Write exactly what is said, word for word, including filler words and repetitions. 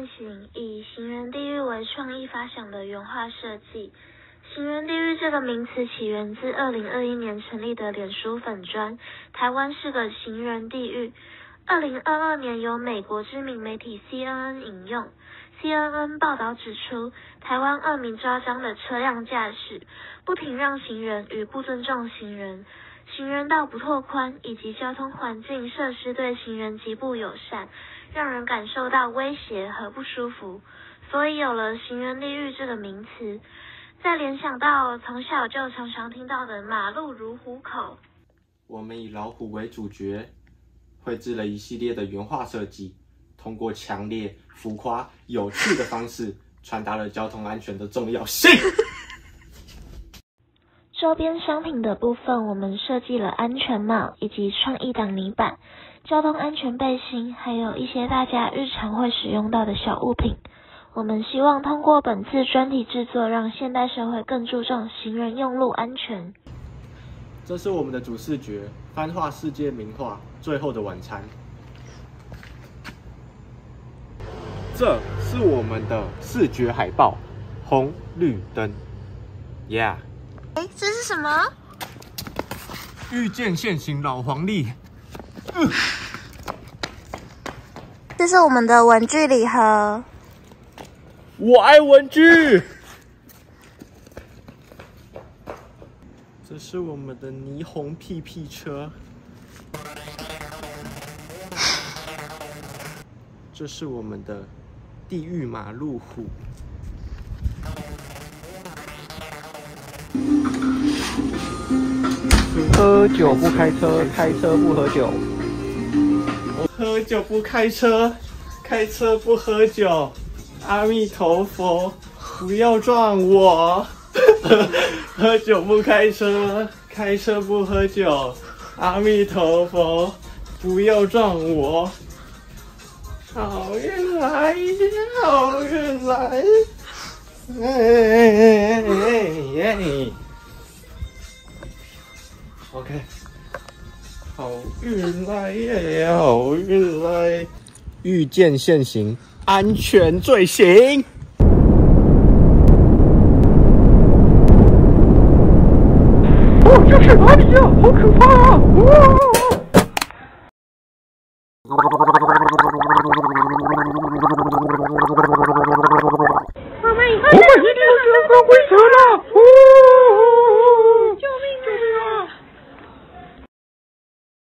进行以行人地狱为创意发想的原画设计。行人地狱这个名词起源自二零二一年成立的脸书粉专，台湾是个行人地狱。二零二二年由美国知名媒体 C N N 引用。C N N 报道指出，台湾恶名昭彰的车辆驾驶、不停让行人与不尊重行人、行人道不拓宽以及交通环境设施对行人极不友善，让人感受到威胁和不舒服，所以有了行人地狱这个名词。再联想到从小就常常听到的马路如虎口， 我们以老虎为主角，绘制了一系列的原画设计，通过强烈、浮夸、有趣的方式，传达了交通安全的重要性。 周边商品的部分，我们设计了安全帽以及创意挡泥板、交通安全背心，还有一些大家日常会使用到的小物品。我们希望通过本次专题制作，让现代社会更注重行人用路安全。 这是我们的主视觉，翻画世界名画《最后的晚餐》。这是我们的视觉海报，红绿灯 ，Yeah。 哎，这是什么？ 遇见现行老黄历。 嗯、这是我们的文具礼盒。 我爱文具。这是我们的霓虹屁屁车。这是我们的地狱马路虎。 喝酒不开车，开车不喝酒。 喝酒不开车，开车不喝酒。阿弥陀佛，不要撞我。喝酒不开车，开车不喝酒。阿弥陀佛，不要撞我。好运来，好运来。哎哎哎哎 OK， 好运来耶，好运来。遇见现行，安全最行。哦，这是哪里呀？好可怕啊！哇！我们一定要赶快回城了。